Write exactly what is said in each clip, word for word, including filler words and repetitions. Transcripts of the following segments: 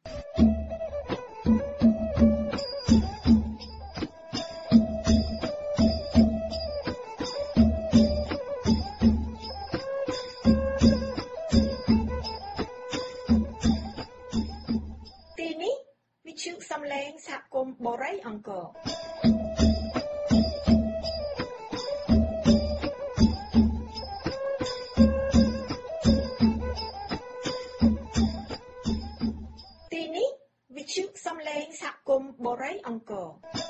ទីនេះវិទ្យុសំឡេងសហគមន៍បូរីអង្គរទីនេះវិទ្យុសំឡេងសហគមន៍បូរីអង្គរ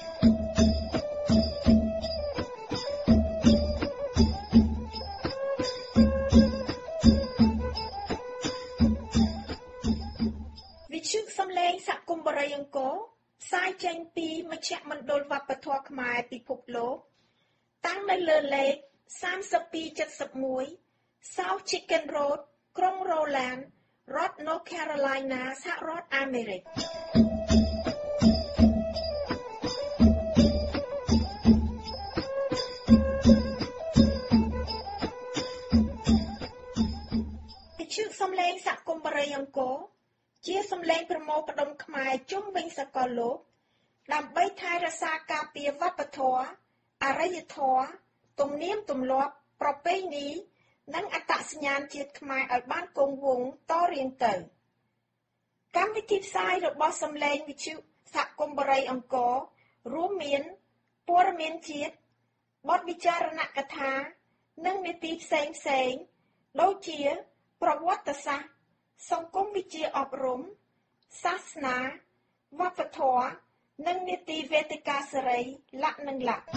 វិទ្យុសំឡេងសហគមន៍បូរីអង្គរផ្សាយចេញពីមជ្ឈមណ្ឌលវប្បធម៌ខ្មែរពិភពលោកតាំងនៅលើលេខសាមសិបពីរเจ็ดสิบเอ็ด South Chicken Road ក្រុង Roland រដ្ឋ North Carolina សហរដ្ឋអាមេរិកវិទ្យុសំឡេងសហគមន៍បូរីអង្គរជាសំឡេងប្រមូលផ្ដុំខ្មែរជុំវិញសកលលោកដើម្បីថែរក្សាការពារវប្បធម៌អរិយធម៌ទំនៀមទម្លាប់ប្រពៃណីនិងអត្តសញ្ញាណជាតិខ្មែរឲ្យបានគង់វង្សតរៀងទៅកម្មវិធីផ្សាយរបស់សំឡេងវិទ្យុសហគមន៍បូរីអង្គររួមមានព័ត៌មានជាតិបទវិចារណកថានិងនីតិផ្សេងផ្សេងដូចជាប្រវត្តិសាស្ត្រសង្គមវិទ្យាអប់រំសាសនាវប្បធម៌និងនីតិវេទិកាសេរីលក្ខនិងលក្ខ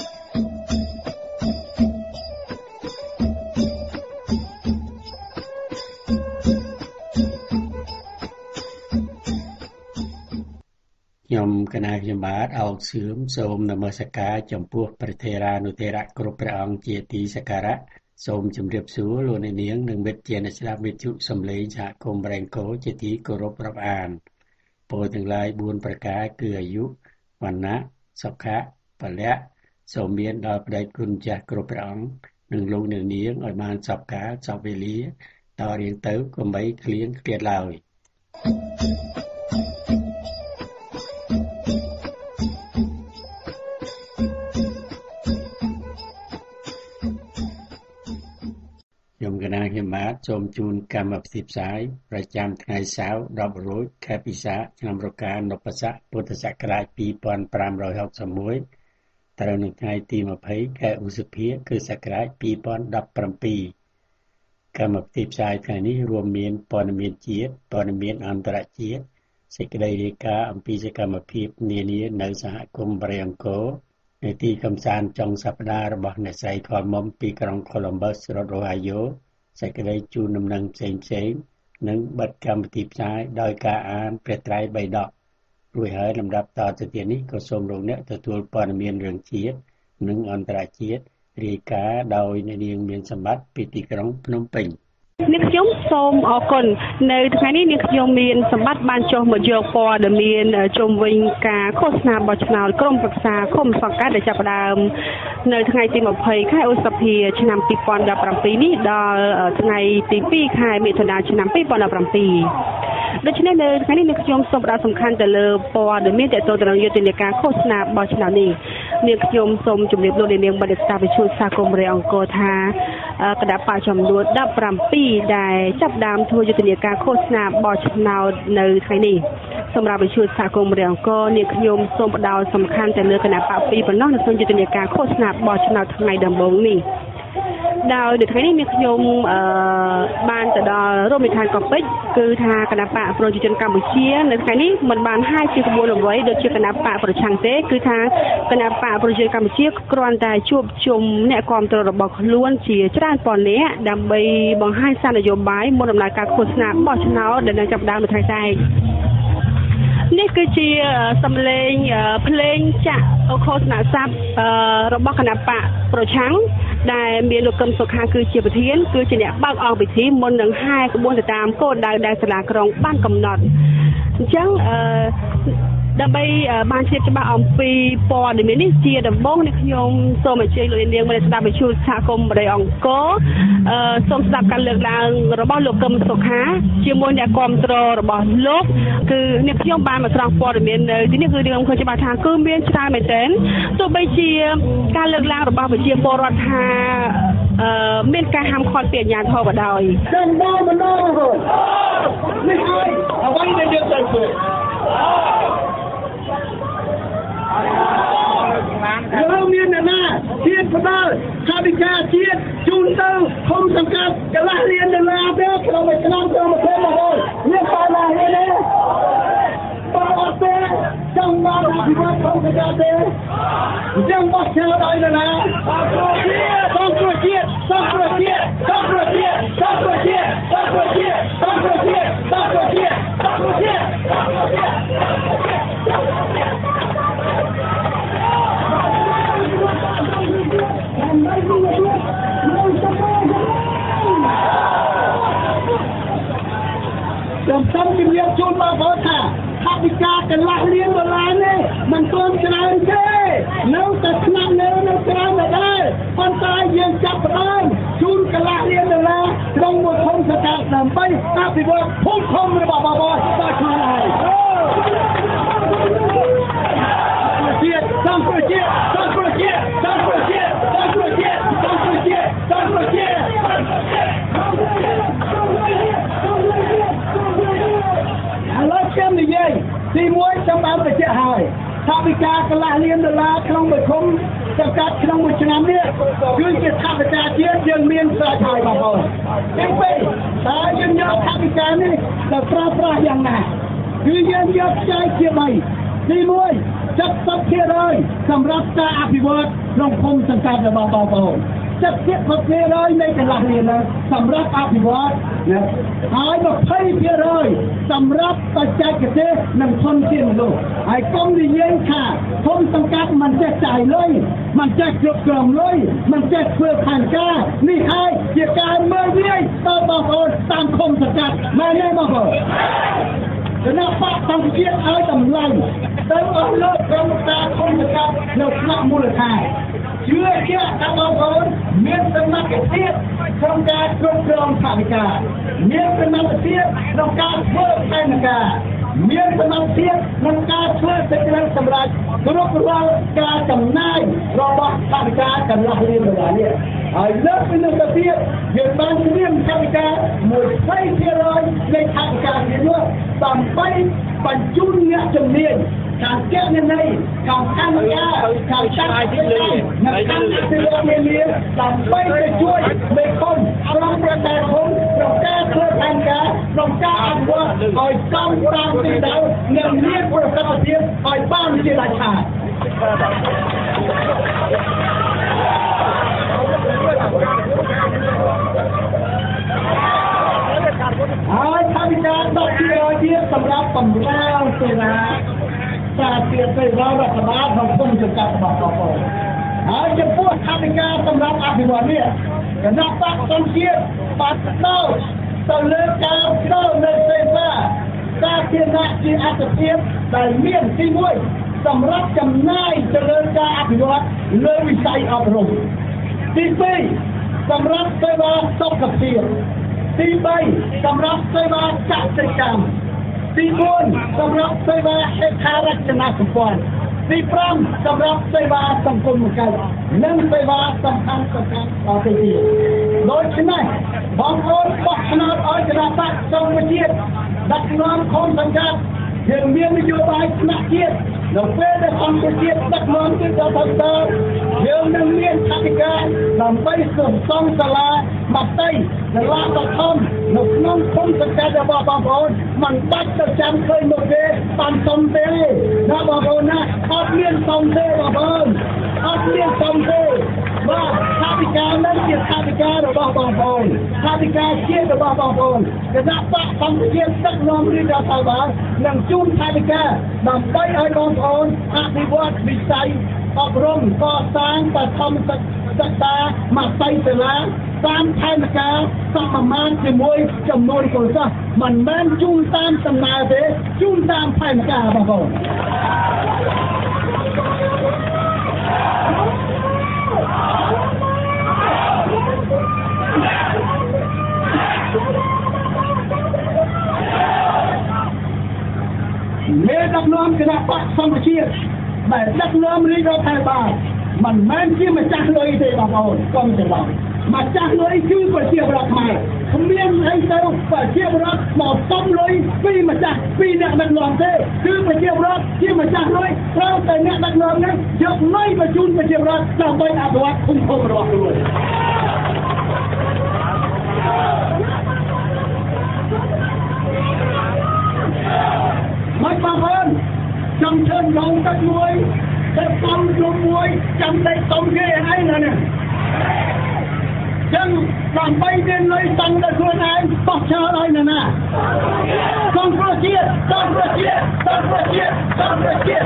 ខ្ញុំគណៈខ្ញុំបាទអោកសឿមសូមនមស្ការចំពោះព្រះថេរានុថេរៈគ្រប់ព្រះអង្គជាទីសក្ការៈសូមជម្រាបសួរលោកអ្នកនាងនិងមិត្តជាអ្នកស្ដាប់វិទ្យុសំឡេងសហគមន៍បរេងកូជាទីគោរពរាប់អានពោលទាំងឡាយបួនប្រការគឺអាយុវណ្ណៈសុខៈពលៈសូមមានដល់ព្រះគុណចាស់គ្រប់ព្រះអង្គនិងលោកអ្នកនាងឲ្យបានសពកាលសពវេលាតរៀងទៅកុំបីឃ្លៀងឃ្លាតឡើយខ្ញុំគណៈខ្ញុំបាទសូមជូនកម្មវិធីផ្សាយប្រចាំថ្ងៃសៅរ៍ដប់រោចខែពិសាឆ្នាំរកានពស័កពុទ្ធសករាជពីរពាន់ប្រាំរយហកសិបមួយត្រូវនៅថ្ងៃទីម្ភៃខែឧសភាគ្រិស្តសករាជពីរពាន់ដប់ប្រាំពីរកម្មវិធីផ្សាយថ្ងៃនេះរួមមានព័ត៌មានជាតិព័ត៌មានអន្តរជាតិសេចក្តីរាយការណ៍អំពីសកម្មភាពនានានៅសហគមន៍បរិយអង្គរនៅទីកំសាន្តចុងសប្តាហ៍របស់អ្នកស្រីខលមុំពីក្រុង Columbus រដ្ឋ Ohio សេចក្តីជូនដំណឹងផ្សេងៗនិងបិទកម្មវិធីផ្សាយដោយការអានព្រះត្រៃបិដករួចហើយលំដាប់តទៅទៀតនេះក៏សូមលោកអ្នកទទួលព័ត៌មានរឿងជាតិនិងអន្តរជាតិរាយការណ៍ដោយអ្នកនាងមានសម្បត្តិពីទីក្រុងភ្នំពេញអ្នកខ្ញុំសូមអរគុណនៅថ្ងៃនេះអ្នកខ្ញុំមានសម្បត្តិបានចុះមកយកព័ត៌មានជុំវិញការឃោសនាបោះឆ្នោតក្រុមប្រឹក្សាឃុំសង្កាត់ដែលចាប់ផ្ដើមនៅថ្ងៃទីម្ភៃខែឧសភាឆ្នាំពីរពាន់ដប់ប្រាំពីរនេះដល់ថ្ងៃទីពីរខែមិថុនាឆ្នាំពីរពាន់ដប់ប្រាំពីរដូច្នេះនៅថ្ងៃនេះអ្នកខ្ញុំសូមផ្ដោតសំខាន់ទៅលើព័ត៌មានទាក់ទងទៅនឹងយុទ្ធនាការឃោសនាបោះឆ្នោតនេះអ្នកខ្ញុំសូមជម្រាបលោកអ្នកនាងបដិស្ដាប់វិទ្យុសហគមន៍បរិយអង្គរថាគណៈបកចំនួនដប់ប្រាំពីរដែលចាប់ផ្ដើមធ្វើយុទ្ធនាការឃោសនាបោះឆ្នោតនៅថ្ងៃនេះសម្រាប់វិទ្យុសហគមន៍បរិយអង្គរអ្នកខ្ញុំសូមផ្ដោតសំខាន់ទៅលើគណៈបកពីរប៉ុណ្ណោះនៅក្នុងយុទ្ធនាការឃោសនាបោះឆ្នោតថ្ងៃដំបូងនេះដោយនៅថ្ងៃនេះមានខ្ញុំអឺបានទៅដល់រមណីយដ្ឋានកោះពេជ្រគឺថាគណៈបកប្រជាជនកម្ពុជានៅថ្ងៃនេះមិនបានហាយជាក្បួនអ្វីដូចជាគណៈបកប្រឆាំងទេគឺថាគណៈបកប្រជាជនកម្ពុជាគ្រាន់តែជួបជុំអ្នកគាំទ្ររបស់ខ្លួនជាច្រើនពាន់នាក់ដើម្បីបង្ហាញសារនយោបាយមុនដំណើរការឃោសនាបោះឆ្នោតដែលនឹងចាប់ផ្ដើមនៅថ្ងៃស្អែកនេះគឺជាសម្លេងភ្លេងចាក់ឃោសនាស័ព្ទរបស់គណៈបកប្រឆាំងដែលមានលោកកឹមសុខាគឺជាប្រធានគឺជាអ្នកបើកអង្គពិធីមុននឹងហាយក្បួនទៅតាមគោលដៅដែលសាលាក្រុងបានកំណត់អញ្ចឹងអឺដើម្បីបានជ្រាបច្បាស់អំពីព័ត៌មាននេះជាដំបូងនេះខ្ញុំសូមអញ្ជើញលោកនាងមកស្ដាប់វិទ្យុសហគមន៍បរិយអង្គរអឺសូមស្ដាប់ការលើកឡើងរបស់លោកកឹមសុខាជាមួយអ្នកគាំទ្ររបស់លោកគឺអ្នកខ្ញុំបានមកស្រង់ព័ត៌មាននៅទីនេះគឺខ្ញុំឃើញច្បាស់ថាគឺមានច្រើនមែនទែនទោះបីជាការលើកឡើងរបស់វិជាពលរដ្ឋថាអឺមានការហាមឃាត់ពីអាជ្ញាធរក៏ដោយដល់ដល់ម្ដងrồiនេះហើយអ្វីដែលយើងត្រូវធ្វើយើងមានអ្នកណាជាតិផ្ដល់ថាវិការជាតិជូនទៅឃុំសង្កាត់កន្លះលានដុល្លារទេក្នុងមួយឆ្នាំទៅម្ភៃរហូតមានបានណាទេបងអត់ទេចង់បានអភិវឌ្ឍឃុំសង្កាត់ទេអញ្ចឹងបោះឆ្នោតឲ្យណាសង្គ្រោះជាតិសង្គ្រោះជាតិសង្គ្រោះជាតិសង្គ្រោះជាតិសង្គ្រោះជាតិសង្គ្រោះជាតិសង្គ្រោះជាតិសង្គ្រោះជាតិសង្គ្រោះជាតិខ្ញុំសូមជម្រាបជូនបងប្អូនថាថាវិការកន្លះលានដុល្លារនេះមិនទាន់ច្រើនទេនៅតែស្នាក់នៅនៅច្រើនដែរប៉ុន្តែយើងចាប់ផ្ដើមជូនកន្លះលានដុល្លារក្នុងមួយភូមិសង្កាត់ដើម្បីអភិវឌ្ឍភូមិឃុំរបស់បងប្អូនដល់ខ្លួនហើយជាតិសង្គ្រោះជាតិសង្គ្រោះជាតិសង្គ្រោះជាតិសង្គ្រោះជាតិសង្គ្រោះជាតិសង្គ្រោះជាតិឥឡូវខ្ញុំនិយាយទីមួយខ្ញុំបានបញ្ជាក់ហើយថាវិការកន្លះលានដុល្លារក្នុងមួយឃុំសង្កាត់ក្នុងមួយឆ្នាំនេះគឺជាថវិកាជាតិយើងមានស្រេចហើយបងប្អូនទីពីរតើយើងយកថវិកានេះទៅប្រើប្រាស់យ៉ាងណាគឺយើងយកខ្ចីជាបីទីមួយចាត់សពភាគរយសម្រាប់ការអភិវឌ្ឍក្នុងភូមិសង្កាត់របស់បងប្អូនចាត់ភាគភាគរយនៃកន្លះលាននោះសម្រាប់អភិវឌ្ឍណាហើយยี่สิบភាគរយសម្រាប់បច្ចេកទេសនិងធនធានមនុស្សហើយកុំនិយាយថាភូមិសង្កាត់មិនចេះចាយលុយមិនចេះគ្រប់គ្រងលុយមិនចេះធ្វើផែនការនេះហើយជាការមើលងាយដល់បងប្អូនតាមភូមិសង្កាត់មែនទេបងប្អូនគណៈបកកម្ពុជាឲ្យតម្លៃទៅអស់លើក្រុមការឃុំសង្កាត់នៅថ្នាក់មូលដ្ឋានជឿជាក់ថាបងប្អូនមានសមត្ថភាពក្នុងការគ្រប់គ្រងថវិកាមានសមត្ថភាពក្នុងការធ្វើផែនការមានសមត្ថភាពក្នុងការធ្វើសេចក្តីសម្រេចគ្រប់រាល់ការចំណាយរបស់ថវិកាកន្លះលានដុល្លារនេះហើយលើកពីនោះទៅទៀតយើងបានត្រៀមថវិកាยี่สิบភាគរយនៃថវិកានេះដើម្បីបញ្ជូនអ្នកជំនាញខាងគណនេយ្យខាងខាងការខាងចាត់ទីលីនិងខាងទីលីនេះដើម្បីទៅជួយមេឃុំក្នុងប្រទេសភូមិក្នុងការធ្វើផែនការក្នុងការអភិវឌ្ឍឲ្យចំតាមទីដៅនិងមានប្រសិទ្ធភាពឲ្យបានជាដាច់ខាតហើយថាវិការដកជាជាសម្រាប់បំរើសេនាការពារសេវារដ្ឋបាលក្នុងភូមិសង្កាត់របស់បងប្អូនហើយចំពោះថាវិការសម្រាប់អភិវឌ្ឍនេះគណៈបកសង្ជាតិបានដោទៅលើការផ្ដល់នូវសេវាការធានាជាអត្ថប្រយោជន៍ដែលមានទីមួយសម្រាប់ចំណាយទៅលើការអភិវឌ្ឍលើវិស័យអប់រំទីពីរសម្រាប់សេវាសុខភាពទីបីសម្រាប់សេវាកសិកម្មទីបួនសម្រាប់សេវាហេដ្ឋារចនាសម្ព័ន្ធទីប្រាំសម្រាប់សេវាសង្គមគិច្ចនិងសេវាសំខាន់សំខាន់ដទៃទៀតដូច្នេះបងប្អូនបោះឆ្នោតឲ្យគណៈបកសង្គ្រោះជាតិដឹកនាំឃុំសង្កាត់យើងមាននយោបាយថ្នាក់ជាតិនៅពេលដែលអង្គជាតិដឹកនាំគឺដល់ទៅតើយើងនឹងមានថវិកាដើម្បីសន្សំសាលាបតីសាលាបឋមនៅក្នុងភូមិសង្កាត់របស់បងប្អូនមិនបាច់ទៅចាំឃើញមកទេបានសំទេណាបងប្អូនណាអត់មានសំទេបងប្អូនអត់មានសំទេបាទថវិកានឹងជាថវិការបស់បងប្អូនថវិកាជាតិរបស់បងប្អូនគណៈបកអង្គជាតិដឹកនាំរាជរដ្ឋាភិបាលនឹងជូនថវិកាដើម្បីឲ្យបងប្អូនអភិវឌ្ឍវិស័យអប់រំកសាងបឋមសិក្សាមកសៃសាលាតាមផែនការសមាជជាមួយចំនួនពលសាសមិនមែនជូនតាមសំណើទេជូនតាមផែនការបងប្អូនមេដឹកនាំគណៈបកសង្គ្រោះជាតិដែលដឹកនាំរាជរដ្ឋាភិបាលមិនមែនជាម្ចាស់លុយទេបងប្អូនកុំច្រឡំម្ចាស់លុយគឺប្រជាពលរដ្ឋខ្មែរគ្មានអីទៅប្រជាពលរដ្ឋមកសុំលុយពីម្ចាស់ពីអ្នកដឹកនាំទេគឺប្រជាពលរដ្ឋជាម្ចាស់លុយត្រូវតែអ្នកដឹកនាំនេះយកលុយមកជូនប្រជាពលរដ្ឋដើម្បីអភិវឌ្ឍភូមិឃុំរបស់ខ្លួនមកបងប្អូនចង់ជើញដងទឹកមួយតែសំជុំមួយចាំតែសុំគេអីណានេះចឹងដើម្បីមានលុយសង់ដល់ខ្លួនឯងបោះចោលឲ្យណាណាសង្គ្រោះជាតិសង្គ្រោះជាតិសង្គ្រោះជាតិសង្គ្រោះជាតិ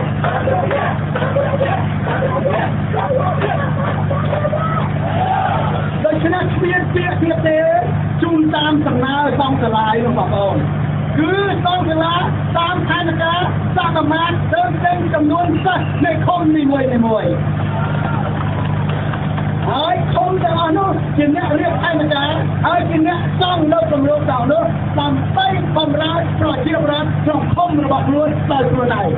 ដូច្នេះគ្មានពាក្យទៀតទេជូនតាមសំណើសង្កលាយបងប្អូនគឺសង្កលាតាមផែនការសកម្មភាពទៅទាំងចំនួនសិស្សនៃឃុំនីមួយនីមួយហើយឃុំទាំងអស់នោះជាអ្នករៀបផែនការហើយជាអ្នកសង់នៅគម្រោងទាំងនោះដើម្បីបម្រើប្រជាពលរដ្ឋក្នុងឃុំរបស់ខ្លួនដោយខ្លួនឯង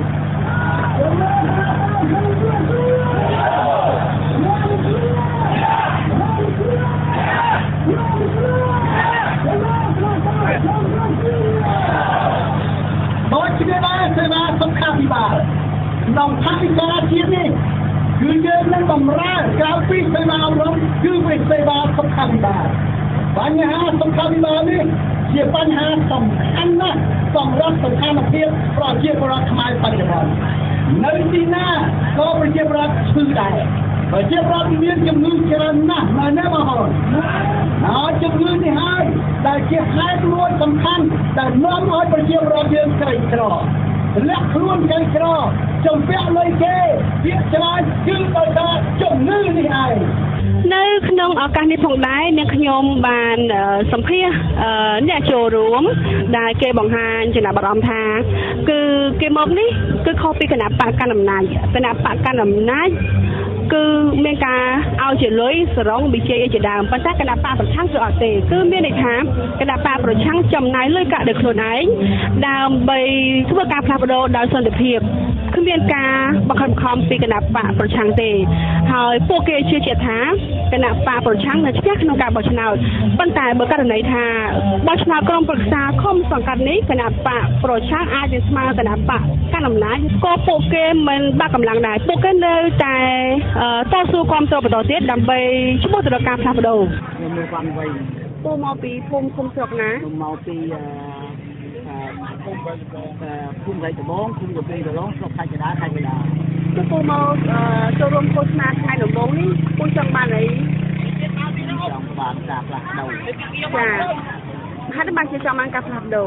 ដូចជាដែរសេវាសុខាភិបាលក្នុងថវិកាជាតិនេះគឺយើងនឹងបម្រើក្រៅពីសេវាអប់រំគឺវិសេវាសុខាភិបាលបញ្ហាសុខាភិបាលនេះជាបញ្ហាសំខាន់ណាស់សម្រាប់ស្ថានភាពប្រជាពលរដ្ឋខ្មែរបច្ចុប្បន្ននៅទីណាក៏ប្រជាពលរដ្ឋឈឺដែរប្រជាពលរដ្ឋមានជំងឺច្រើនណាស់នៅនេះបងប្អូនហើយជំងឺនេះហើយដែលជាហេតុមួយសំខាន់ដែលនាំឲ្យប្រជាពលរដ្ឋយើងក្រីក្រលាក់ខ្លួនក្រីក្រចំពាក់លុយគេវាច្រើនគឺដោយសារជំងឺនេះឯងនៅក្នុងឱកាសនេះផងដែរអ្នកខ្ញុំបានសម្ភាសអ្នកចូលរួមដែលគេបង្ហាញចំណាប់អារម្មណ៍ថាគឺគេមកនេះគឺខុសពីគណៈបកកណ្ដាលអំណាចគណៈបកកណ្ដាលអំណាចគឺមានការឲ្យជាលុយសរងវិជ័យអីជាដើមប៉ុន្តែគណៈបកប្រឆាំងគឺអត់ទេគឺមានន័យថាគណៈបកប្រឆាំងចំណាយលុយកាក់ដោយខ្លួនឯងដើម្បីធ្វើការផ្លាស់ប្ដូរដោយសន្តិភាពគ្មានការបង្ខំខំពីគណៈបកប្រឆាំងទេហើយពួកគេជឿជាក់ថាគណៈបកប្រឆាំងនៅឈ្នះក្នុងការបោះឆ្នោតប៉ុន្តែបើករណីថាបោះឆ្នោតក្រុមប្រឹក្សាឃុំសង្កាត់នេះគណៈបកប្រឆាំងអាចនឹងស្មើគណៈបកកណ្ដាលអំណាចក៏ពួកគេមិនបាក់កម្លាំងដែរពួកគេនៅតែតស៊ូគ្រប់គ្រងបន្តទៀតដើម្បីឈ្មោះទៅរកការផ្លាស់ប្ដូរខ្ញុំមានបានវៃពូមកពីភូមិឃុំស្រុកណាខ្ញុំមកពីភូមិភូមិរៃត្បូងភូមិកពីរឡងស្រុកខេត្តកណ្ដាលខេត្តកណ្ដាលគឺពូមកចូលរួមឃោសនាថ្ងៃដំបូងនេះពូចង់បានអីចង់បានការផ្លាស់ប្ដូរចាហើយបានជាចង់បានការផ្លាស់ប្ដូរ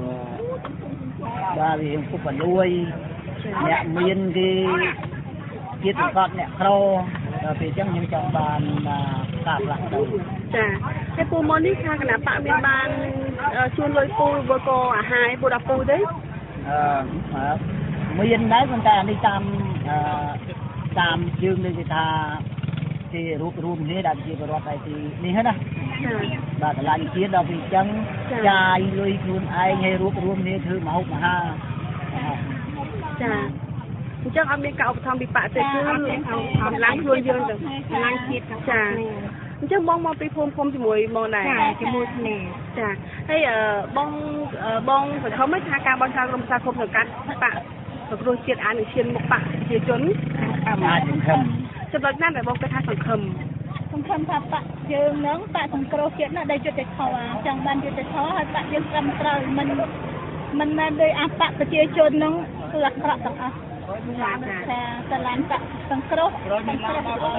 បាទវាពុកបលួយអ្នកមានគេជាតិសង្កត់អ្នកក្រដល់ពេលអញ្ចឹងខ្ញុំចង់បានការផ្លាស់ប្ដូរចាតែពូមកនេះថាគណៈបកមានបានជួនលុយពូឬក៏អាហារពូដល់ពូទេអឺមានដែរប៉ុន្តែអានេះតាមតាមយើងនិយាយថាជារូបរួមគ្នាដែលជាបរិវត្តឯទីនេះណាបាទកន្លែងជាតិដល់ពីអញ្ចឹងចាយលុយខ្លួនឯងឲ្យរូបរួមគ្នាធ្វើមហូបអាហារចាអញ្ចឹងអត់មានការឧបត្ថម្ភពីបកទេគឺកម្លាំងខ្លួនយើងទៅកម្លាំងជាតិចាអញ្ចឹងបងមកពីភូមិភូមិជាមួយបងដែរចាជាមួយគ្នាចាហើយបងបងសង្ឃឹមថាការបោះឆ្នោតក្រុមប្រឹក្សាឃុំសង្កាត់បកសង្គ្រោះជាតិអាចនឹងឈានមុខបកប្រជាជនអាចសង្ឃឹមចំណុចណាដែលបងគិតថាសង្ឃឹមសង្ឃឹមថាបកយើងនឹងបកសង្គ្រោះជាតិនោះដែលយុត្តិធម៌ចង់បានយុត្តិធម៌ហើយបកយើងត្រឹមត្រូវមិនមិនមែនដោយអបកប្រជាជននឹងគឺអាក្រក់ទាំងអស់ចាចាស្រឡាញ់បកសង្គ្រោះសង្គ្រោះ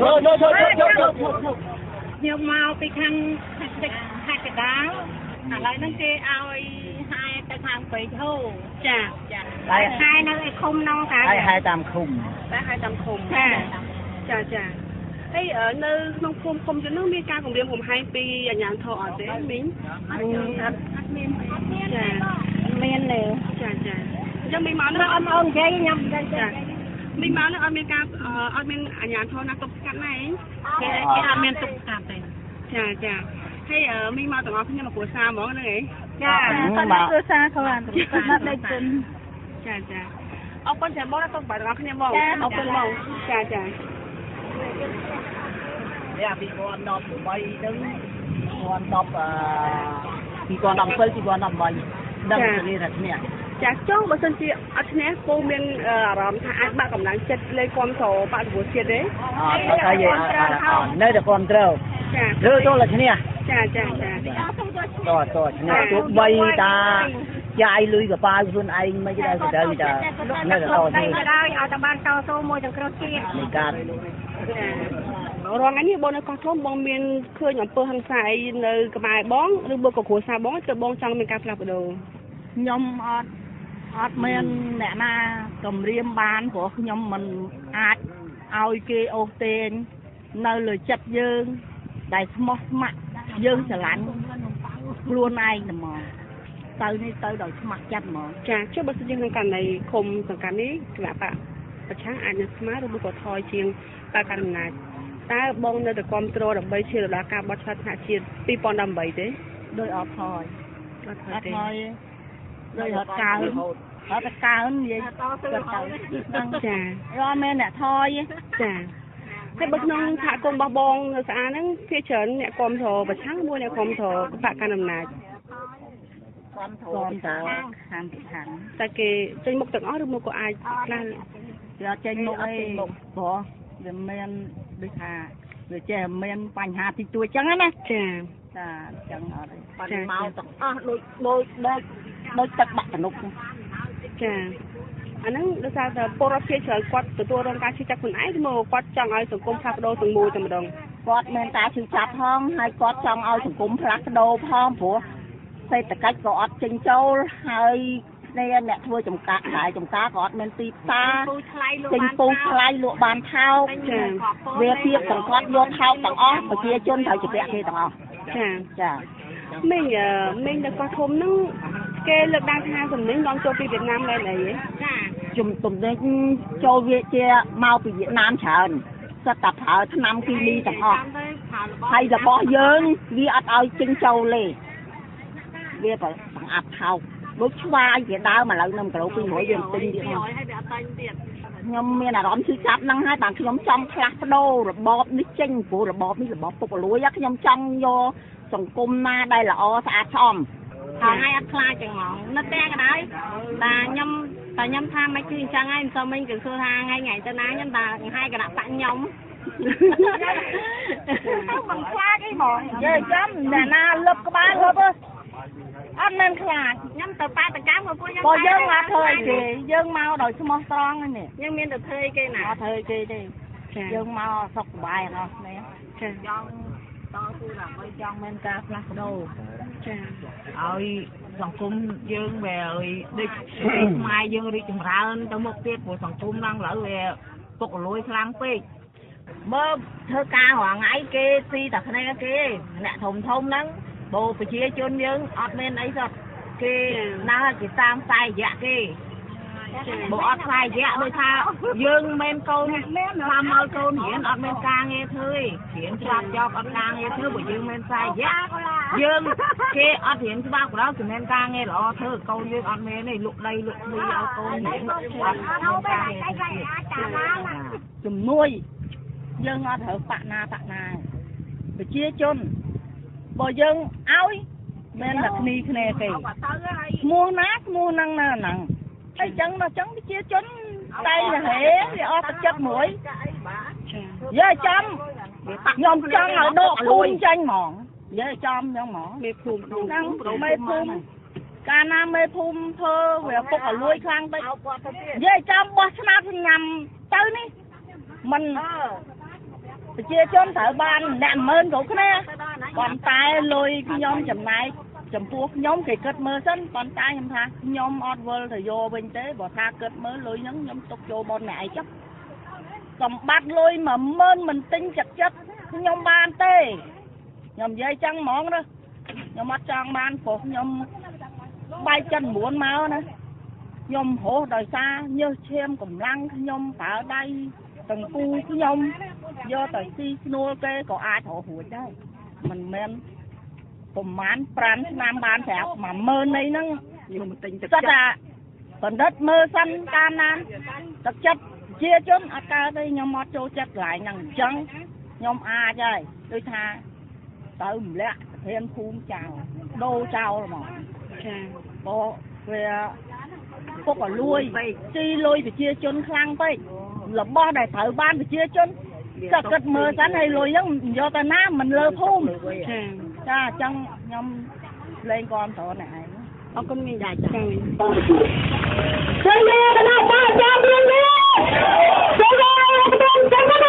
ខ្ញុំមកពីខាងខេត្តកណ្ដាលឥឡូវហ្នឹងគេឲ្យហាយទៅខាងពេជ្រហូចាចាហើយហាយនៅឯឃុំហ្នឹងថាហើយហាយតាមឃុំតែហាយតាមឃុំចាចាចាហើយនៅក្នុងភូមិឃុំទៅនោះមានការគម្រាមកំហែងពីអាជ្ញាធរអត់ទេមីងអត់មានអត់មានចាមានទេចាចាអញ្ចឹងមីងមកនោះអត់មកនិយាយខ្ញុំចាមីងមកនោះអត់មានការអត់មានអាជ្ញាធរណាទប់ស្កាត់ណាទេគេគេអត់មានទប់ស្កាត់ទេចាចាហើយមីងមកទាំងអស់គ្នាមកគ្រួសារហ្មងហ្នឹងឯងចាគាត់គ្រួសារគាត់គាត់ដេកជិនចាចាអរគុណចាបងទៅបងទាំងអស់គ្នាបងអរគុណបងចាចានេះពីគាត់ដប់បីហ្នឹងគាត់ដប់អឺពីគាត់ដប់7ពីគាត់ដប់8ដឹងគ្នាថាគ្នាចាចុងបើសិនជាអត់ឈ្នះពូមានអារម្មណ៍ថាអាចបាក់កម្លាំងចិត្តលេខគ្រប់គ្រងបដិវត្តជាតិទេអត់គាត់ថានៅតែគ្រប់គ្រងចាឬចូលតែឈ្នះចាចាចាតតតឈ្នះទោះបីតាចាយលុយកប៉ាវខ្លួនឯងមិនដែរទៅទៅតានៅតែតទៅឲ្យតែបានតស៊ូមួយទាំងគ្រោះជាតិនៃការរងនេះបងនៅកោះធំបងមានឃើញអំពើហិង្សាអីនៅក្បែរបងឬបើក៏គ្រួសារបងទៅបងចង់មានការផ្លាស់ប្ដូរខ្ញុំអត់អត់មានអ្នកណាគម្រាមបានព្រោះខ្ញុំមិនអាចឲ្យគេអូសទាញនៅលើចិត្តយើងដែលស្មោះស្ម័គ្រយើងស្រឡាញ់ខ្លួនឯងតែមកទៅនេះទៅដោយស្ម័គ្រចិត្តហ្មងចាចុះបើសិនជាក្នុងករណីឃុំសង្កាត់នេះគណៈបកប្រឆាំងអាចនឹងស្មើឬក៏ថយជាងបកកណ្ដាលតើបងនៅតែគ្រប់គ្រងដើម្បីឈានដល់ការបោះឆ្នោតថ្នាក់ជាតិពីរពាន់ដប់ប្រាំទេដោយអត់ថយអត់ថយទេដោយអត់កើអត់កើនិយាយតទៅដឹងចារមែនអ្នកថយចាហើយបើក្នុងសហគមន៍របស់បងនៅស្អាតហ្នឹងភាគច្រើនអ្នកគ្រប់គ្រងប្រឆាំងមួយអ្នកគ្រប់គ្រងបកកណ្ដាលគ្រប់គ្រងខាងប្រឆាំងតែគេចេញមុខទាំងអស់ឬមកក៏អាចខ្លះគេអត់ចេញមុខអីព្រោះវាមានដូចថាវាចេះមានបញ្ហាទីទួចចឹងណាចាចាចឹងអត់ទេមកទាំងអស់ដូចដូចដូចដូចទឹកបាក់តនុកចាអាហ្នឹងដោយសារតែពលរដ្ឋជាច្រើនគាត់ទទួលរងការឈឺចាប់ខ្លួនឯងឬមកគាត់ចង់ឲ្យសង្គមផ្លាស់ប្ដូរទាំងមូលតែម្ដងគាត់មានការឈឺចាប់ផងហើយគាត់ចង់ឲ្យសង្គមផ្លាស់ប្ដូរផងព្រោះសេដ្ឋកិច្ចក៏អត់ចេញចូលហើយនេះអ្នកធ្វើចំការហើយចំការក៏អត់មានទីផ្សារទិញពូជថ្លៃលក់បានថោកវាទៀតសង្កត់យកថោកទាំងអស់ប្រជាជនត្រូវជពាក់គេទាំងអស់ចាចាមីងមីងនៅកោះធំហ្នឹងគេលើកឡើងថាសំលេងនាំចូលពីវៀតណាមមែនអីចាជំទំនេះចូលវាជាមកពីវៀតណាមច្រើនសិតតែប្រើថ្នាំគីមីទាំងអស់ហើយរបស់យើងវាអត់ឲ្យចេញចូលទេវាប្របង្អាប់ថោកដូចឆ្វាយវាដើមឥឡូវនៅគីឡូពីររយយើងទិញទៀតហើយវាអត់តែងទៀតខ្ញុំមានអារម្មណ៍ឈឺចាប់ហ្នឹងហើយបានខ្ញុំចង់ផ្លាស់ប្ដូររបបនេះចេញព្រោះរបបនេះរបបពុករលួយខ្ញុំចង់យកសង្គមណាដែលល្អស្អាតស្អំថ្ងៃអត់ខ្លាចចឹងហ្មងនៅតែក៏ដោយតែខ្ញុំតែខ្ញុំថាមិនគឺអញ្ចឹងហើយមិនសូវមិញគឺសួរថាថ្ងៃថ្ងៃទៅណាខ្ញុំតែថ្ងៃគណៈបកខ្ញុំមិនខ្លាចអីហ្មងនិយាយចាំអ្នកណាលឹបក្បាលលឹបអត់មានខ្លាចខ្ញុំទៅបាតកម្មមកពួកខ្ញុំបើយើងមកធ្វើអីគេយើងមកដោយស្មោះត្រង់នេះយើងមានតែធ្វើអីគេណាអត់ធ្វើអីគេទេយើងមកសុខសប្បាយអស់គ្នាចាចង់តស៊ូដើម្បីចង់មានការផ្លាស់ប្ដូរចាឲ្យសង្គមយើងវាឲ្យដូចខ្មែរយើងរីកចម្រើនទៅមុខទៀតព្រោះសង្គមហ្នឹងឥឡូវវាពុករលួយខ្លាំងពេកមើលធ្វើការរាល់ថ្ងៃគេស៊ីតែគ្នាគេអ្នកធំធំហ្នឹងបើប្រជាជនយើងអត់មានអីសោះគេណាគេតាមខ្សែរយៈគេបើអត់ខ្សែរយៈដូចថាយើងមិនកូនតាមឲ្យកូនរៀនអត់មានការងារធ្វើទេរៀនច្បាប់ចប់អត់ការងារធ្វើបើយើងមានខ្សែរយៈយើងគេអត់រៀនច្បាប់ក៏ដោយគេមានការងារល្អធ្វើកូនយើងអត់មានទេលក់ដីលក់មីឲ្យកូនរៀនអត់មានការងារធ្វើជំនួយយើងអត់ត្រូវបាក់ណាបាក់ណាប្រជាជនបើយើងឲ្យមានតែគ្នាគ្នាគេឈ្មោះណាឈ្មោះហ្នឹងណាហ្នឹងអញ្ចឹងដល់អញ្ចឹងប្រជាជនតែហេវាអត់ទឹកចិត្តមួយយើចាំខ្ញុំចង់ឲ្យដកភូមិចាញ់ហ្មងយើចំអញ្ចឹងហ្មងមេភូមិហ្នឹងមេភូមិកាលណាមេភូមិធ្វើវាពុកឲ្យលួយខ្លាំងពេកយើចាំបោះឆ្នោតញ៉ាំទៅនេះមិនប្រជាជនត្រូវបានអ្នកម៉ឺនគ្រប់គ្នាប៉ុន្តែលុយខ្ញុំចំណាយចំពោះខ្ញុំគេគិតមើលសិនប៉ុន្តែខ្ញុំថាខ្ញុំអត់វិលទៅយកវិញទេបើថាគិតមើលលុយហ្នឹងខ្ញុំទុកចូលបនអ្នកឯងចុះសម្បត្តិលុយមួយម៉ឺនមិនទិញចិត្តចិត្តខ្ញុំបានទេខ្ញុំនិយាយចឹងហ្មងណាខ្ញុំអត់ចង់បានព្រោះខ្ញុំបាយចិត្ត៩មកណាខ្ញុំហោះដោយសារញើសឈាមកម្លាំងខ្ញុំប្រើដៃទាំងគូខ្ញុំយកទៅស៊ីស្នួលគេក៏អាចរករួចដែរមិនមែនប្រហែលប្រាំឆ្នាំបានប្រាប់មួយម៉ឺននេះហ្នឹងខ្ញុំមិនទិញទឹកចិត្តថាបណ្ឌិតមើលសិនតាមណាទឹកចិត្តជាជនអត់កើតទេខ្ញុំអត់ចូលចិត្តកន្លែងហ្នឹងអញ្ចឹងខ្ញុំអាចហើយដូចថាទៅរំលាក់ប្រធានភូមិចោលដូរចោលហ្មងចាបើវាពុកឲ្យលួយជីលុយប្រជាជនខ្លាំងពេករបស់ដែលត្រូវបានប្រជាជនសឹកគិតមើលសិនឲ្យលុយហ្នឹងយកទៅណាមិនលើភូមិចាអញ្ចឹងខ្ញុំលេងគាំទ្រអ្នកឯងអរគុណមីចាចាចាចាកណាបាចាំវិញនេះចាចាចាចា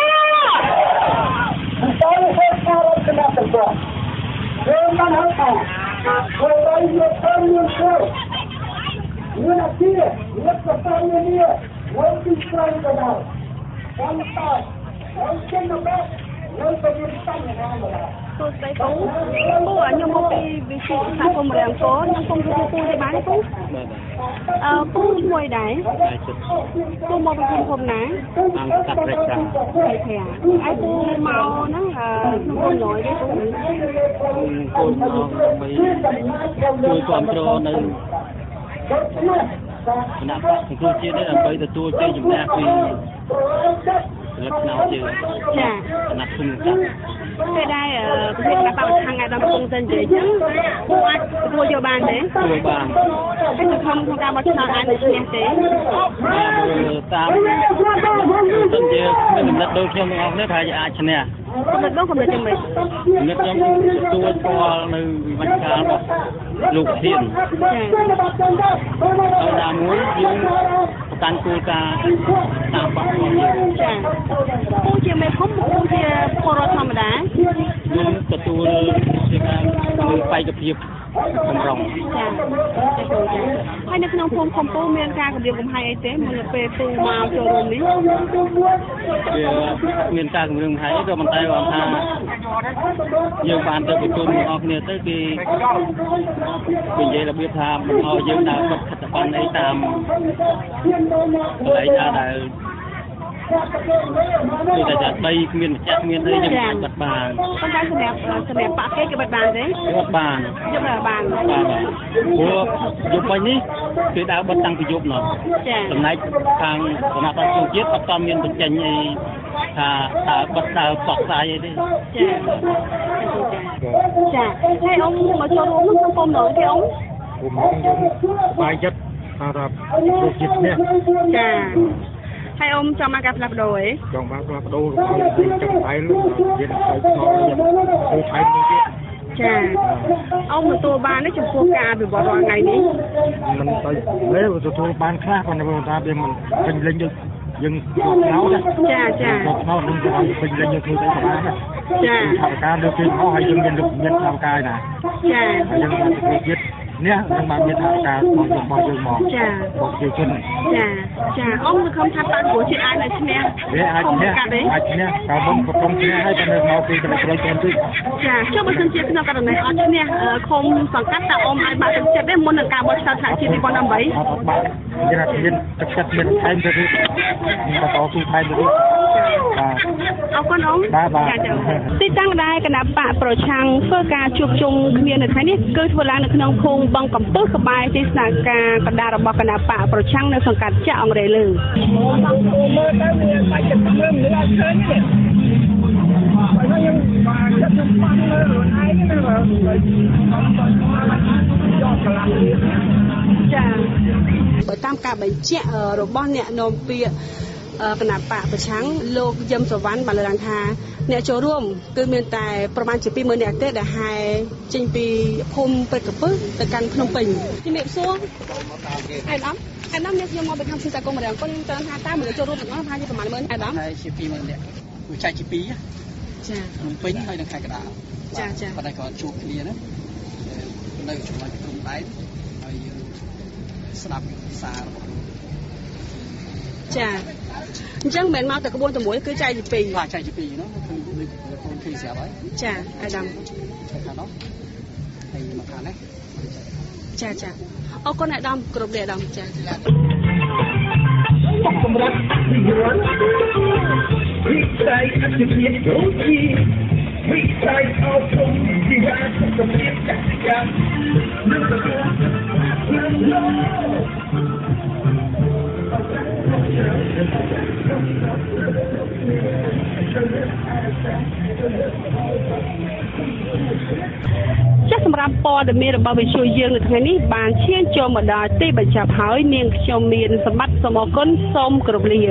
Tôi sẽ theo cái này được rồi. Tôi đang hỏi thằng, tôi đây là thân nhân tôi. Như là kia, nhất là thân nhân kia, tôi đi xoay vào đầu. Con tay, con chân nó bé, tôi phải đi xanh nhà ra mà là. ទូស្ដីពូពូខ្ញុំមកពីវិទ្យាសាស្ត្រគុំរាំងកោខ្ញុំគុំពូពូទេបានទេពូអឺពូឈ្មោះដែរពូមកពីភូមិណាអង្គកាត់រេចចាហើយឯពូមកហ្នឹងអឺក្នុងលយទេពូពូមកបីជួយគ្រប់គ្រងនៅគណៈបកសង្គ្រោះជាតិនេះដើម្បីទទួលជ័យជំនះពីលក្ខណៈជាចាគណៈគុំកាត់ពេលដែរប្រធានគណៈបកខាងឯកឧត្តមពងសិននិយាយចឹងពូអាចទទួលយកបានទេទទួលបានហើយទៅក្នុងក្នុងការបោះឆ្នោតអាចនឹងឈ្នះទេតាមសិនជាមានកំណត់ដូចខ្ញុំទាំងអស់គ្នាថាអាចឈ្នះកំណត់បងកំណត់យ៉ាងម៉េចកំណត់ខ្ញុំទទួលស្គាល់នៅវិជ្ជាការរបស់លោកធានចាហើយតាមមួយយើងប្រកាន់គោលការណ៍តាមបទរបស់យើងចាពូជាមេភូមិពូជាពលរដ្ឋធម្មតាខ្ញុំទទួលជាការបេក្ខភាពកម្រងចាហើយនៅក្នុងភូមិកំពូលមានការគម្រាមកំហែងអីទេមុនពេលពូមកចូលរួមនេះវាមានការគម្រាមកំហែងក៏ប៉ុន្តែគាត់ថាយើងបានទៅប្រជុំអស់គ្នាទៅគេនិយាយរបៀបថាមិនឲ្យយើងដើរខិតខិតបានអីតាមកន្លែងណាដែលគឺតែដីគ្មានម្ចាស់គ្មានអីយើងអាចបិទបានប៉ុន្តែសម្រាប់សម្រាប់បាក់គេគេបិទបានទេបិទបានយកបានបានព្រោះយប់វិញនេះគឺដើរបិទតាំងពីយប់នោះចាចំណែកខាងគណៈបកសង្គ្រោះជាតិអត់តមានបញ្ចេញអីថាដើរបិទដើរផ្សព្វផ្សាយអីទេចាចាហើយអង្គមកចូលរួមក្នុងក្រុមនោះទេអង្គខ្ញុំយើងបាយចិត្តថាថាលោកជាតិនេះចាហើយអ៊ំចង់មកការផ្លាស់ប្ដូរអីចង់មកផ្លាស់ប្ដូរចង់បាយយើងទៅឆ្លងយើងទៅថៃនេះទៀតចាអ៊ំទទួលបានទេចំពោះការអភិវឌ្ឍរាល់ថ្ងៃនេះមិនទៅទេទទួលបានខ្លះប៉ុន្តែថាវាមិនពេញលេញយើងយើងឆ្នោតចាចាឆ្នោតនឹងទៅពេញលេញយើងធ្វើទៅបានចាថាការលើកគេមកហើយយើងមានមានថាការណាចាហើយយើងបានធ្វើជាតិនេះនឹងបានមានថាការរបស់របស់យើងមកចារបស់ជាជនចាចាអ៊ំសង្ឃឹមថាបានព្រោះជាតិអាចនឹងឈ្នះវាអាចឈ្នះអាចឈ្នះតើមុនកំពុងឈ្នះហើយតែនៅមកពីប្រទេសខ្លួនទៀតចាចុះបើសិនជាក្នុងករណីអត់ឈ្នះឃុំសង្កាត់តើអ៊ំអាចបានទឹកចិត្តទេមុននឹងការបោះឆ្នោតថ្នាក់ជាតិពីរពាន់ប្រាំបីអត់បានគេថាមានទឹកចិត្តមានថែមទៅទៀតមានបន្តស៊ូថែមទៅទៀតបាទអរគុណអ៊ំចាចាទីតាំងដែលគណៈបកប្រឆាំងធ្វើការជួបជុំគ្នានៅថ្ងៃនេះគឺធ្វើឡើងនៅក្នុងភូមិបឹងកំពឹសក្បែរទីស្នាក់ការកណ្ដាលរបស់គណៈបកប្រឆាំងនៅសង្កាត់ចាក់អង្រែលើមើលទៅមានបាយចិត្តមើលមិនអត់ឃើញទេបើយើងបានចិត្តខ្ញុំបានលើខ្លួនឯងណាបើយកកន្លះចាបើតាមការបញ្ជាក់របស់អ្នកនាំពាក្យគណៈបកប្រឆាំងលោកយឹមសវណ្ណបានលើកឡើងថាអ្នកចូលរួមគឺមានតែប្រមាណជាពីរម៉ឺននាក់ទេដែលហែចេញពីភូមិព្រឹកកំពឹសទៅកាន់ភ្នំពេញជំរាបសួរអេដាមអេដាមនេះខ្ញុំមកពីខាងសិស្សកុំរាំងគាត់ខ្ញុំចង់ថាតើមនុស្សចូលរួមទាំងអស់ថាជាប្រមាណម៉ឺនអេដាមហើយជាពីរម៉ឺននាក់គឺចែកជាពីរចាភ្នំពេញហើយនឹងខេត្តកណ្ដាលចាចាប៉ុន្តែគាត់ជួបគ្នាណានៅចំណុចព្រំដែនហើយយើងស្ដាប់សាររបស់ចា Chẳng mẹn mau từ cái buôn từ mũi cứ chạy gì pì. Và chạy gì pì nó cứ đi con khi xẻ đấy. Chà, ai đầm. Chạy đó. Thì mà thả đấy. Chà chà. Ô con ai đầm, cột để đầm chà. Không rắc thì muốn. Vì sai các chuyện biết đôi khi. Vì sai ao không thì ra không biết chắc chắn. Nước là nước là chắcសម្រាប់ពណ៌ដែលមានរបស់វិទ្យុយើងនៅថ្ងៃនេះបានឈានចូលមកដល់ទីបញ្ចប់ហើយនាងខ្ញុំមានសម្បត្តិសូមអរគុណសូមគោរពលា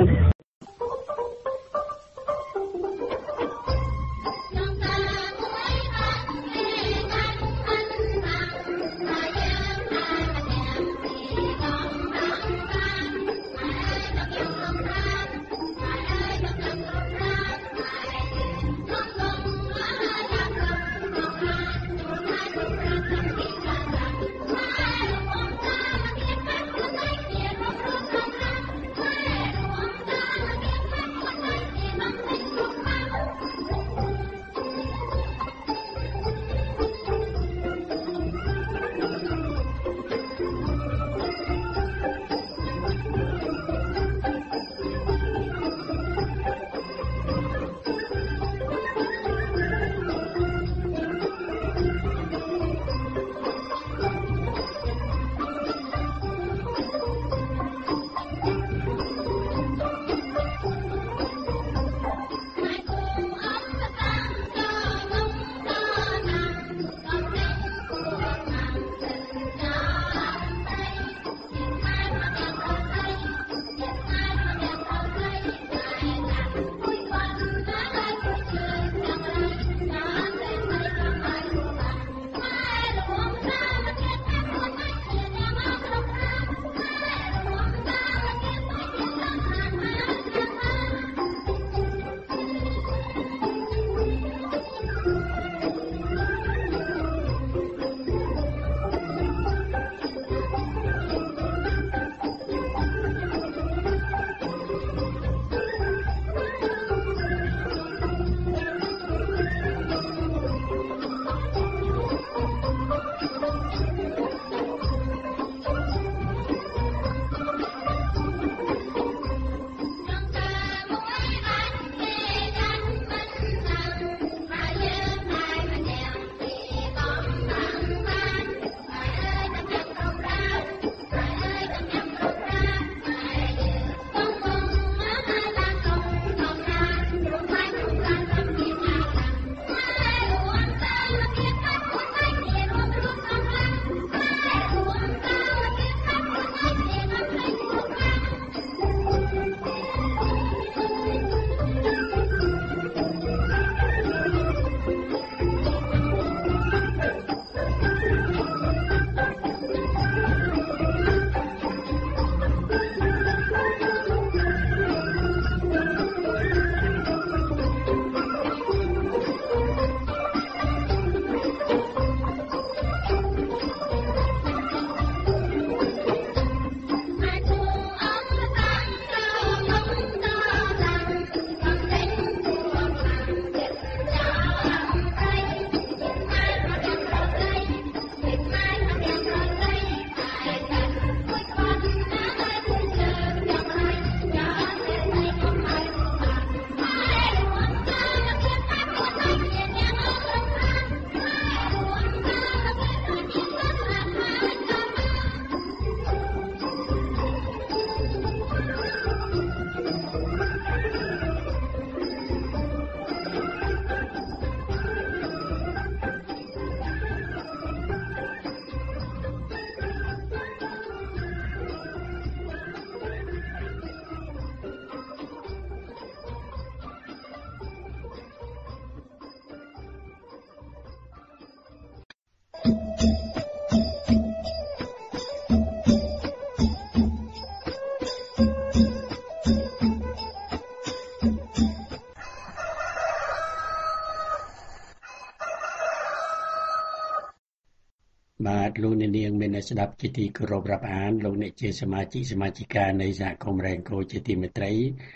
បាទលោកអ្នកនាងមានស្ដាប់ជាទីគោរពរាប់អានលោកអ្នកជាសមាជិកសមាជិកានៃសហគមន៍រ៉ែងកូជាទីមេត្រី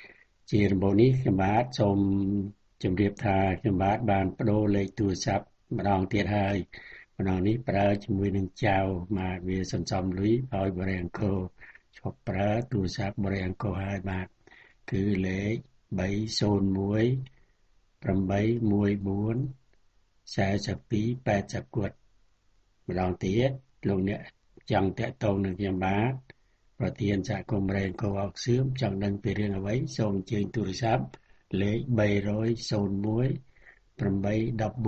ជាដំបូងនេះខ្ញុំបាទសូមជម្រាបថាខ្ញុំបាទបានបដូរលេខទូរស័ព្ទម្ដងទៀតហើយ ម្ដងនេះប្រើជាមួយនឹងចៅបាទវាសន្សំលុយឲ្យបរិយាអង្គរឈប់ប្រើទូរស័ព្ទបរិយាអង្គរហើយបាទគឺលេខba không một tám một bốn bốn hai八khôngគត់ម្ដងទៀតលោកអ្នកចង់តាក់ទងនឹងខ្ញុំបាទប្រធានសហគមន៍បរិយាអង្គរអោកសឿមចង់ដឹងពីរឿងអ្វីសូមអញ្ជើញទូរស័ព្ទលេខba không một tám một bốn bốn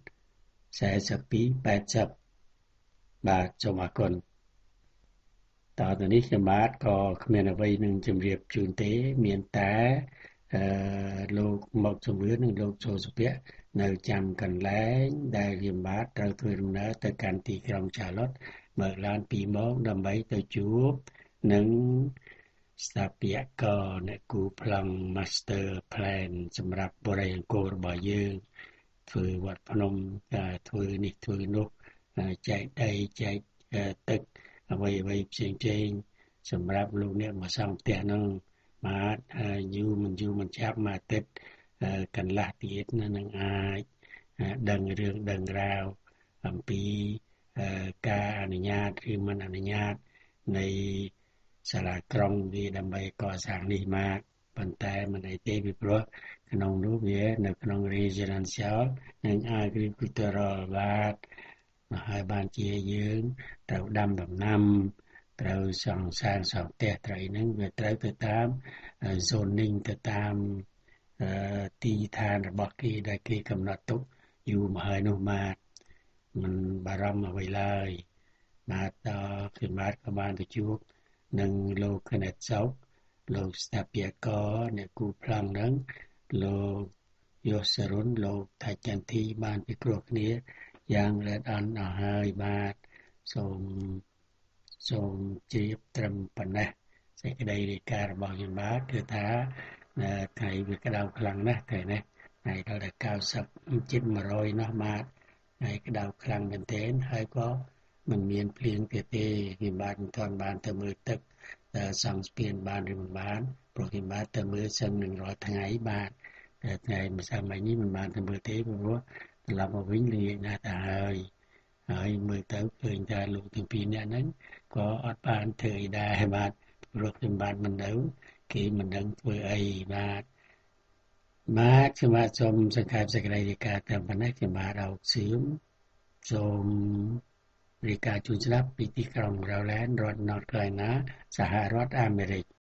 hai八khôngបាទសូមអរគុណតទៅនេះខ្ញុំបាទក៏គ្មានអ្វីនឹងជម្រាបជូនទេមានតែអឺលោកមកជំរឿននិងលោកចូលសុភ័ក្រនៅចាំកន្លែងដែលខ្ញុំបាទត្រូវធ្វើដំណើរទៅកាន់ទីក្រុងឆាឡុតបើកឡានពីរម៉ោងដើម្បីទៅជួបនឹងស្ថាបត្យករអ្នកគូប្លង់ Master Plan សម្រាប់បរិយាអង្គររបស់យើងធ្វើវត្តភ្នំធ្វើនេះធ្វើនោះចែកដីចែកទឹកអ្វីអ្វីផ្សេងផ្សេងសម្រាប់លោកអ្នកមកសង់ផ្ទះនោះបាទយូរមិនយូរមិនចាប់មួយអាទិត្យកន្លះទៀតនឹងអាចដឹងរឿងដឹងរាវអំពីការអនុញ្ញាតឬមិនអនុញ្ញាតនៃសាលាក្រុងវាដើម្បីកសាងនេះមកប៉ុន្តែមិនអីទេពីព្រោះក្នុងនោះវានៅក្នុង Residential និង Agricultural បាទហើយបានជាយើងត្រូវដាំដំណាំត្រូវសង់សាងសង់ផ្ទះត្រីហ្នឹងវាត្រូវទៅតាម zoning ទៅតាមទីឋានរបស់គេដែលគេកំណត់ទុកយូរមកហើយនោះបាទមិនបារម្ភអ្វីឡើយបាទដល់ខ្ញុំបាទក៏បានទៅជួបនឹងលោកគណិតសោកលោកស្ថាបត្យករអ្នកគូប្លង់ហ្នឹងលោកយោសរុនលោកថៃចន្ទធីបានពិគ្រោះគ្នាយ៉ាងល្អិតអន់អស់ហើយបាទសូមសូមជម្រាបត្រឹមប៉ុណ្ណេះសេចក្តីរាយការណ៍របស់ខ្ញុំបាទគឺថាថ្ងៃវាក្តៅខ្លាំងណាស់ថ្ងៃនេះថ្ងៃដល់តែ九十ជិតmột trămនោះបាទថ្ងៃក្តៅខ្លាំងមែនទែនហើយក៏មិនមានភ្លៀងទៀតទេខ្ញុំបាទមិនទាន់បានទៅមើលទឹកសង់ស្ពានបានឬមិនបានព្រោះខ្ញុំបាទទៅមើលសឹងនឹងរាល់ថ្ងៃបាទតែថ្ងៃម្សិលមិញនេះមិនបានទៅមើលទេព្រោះត្រឡប់មកវិញល្ងាចណាស់ទៅហើយហើយមើលទៅឃើញថាលោកទាំងពីរនាក់ហ្នឹងក៏អត់បានធ្វើអីដែរបាទព្រោះខ្ញុំបាទមិននៅគេមិនដឹងធ្វើអីបាទបាទខ្ញុំបាទសូមសង្ខេបសេចក្តីរាយការណ៍តាមប៉ុណ្ណេះខ្ញុំបាទអោកសឿមសូមរាយការណ៍ជូនស្ដាប់ពីទីក្រុង Rowland រដ្ឋ North Carolina សហរដ្ឋអាមេរិក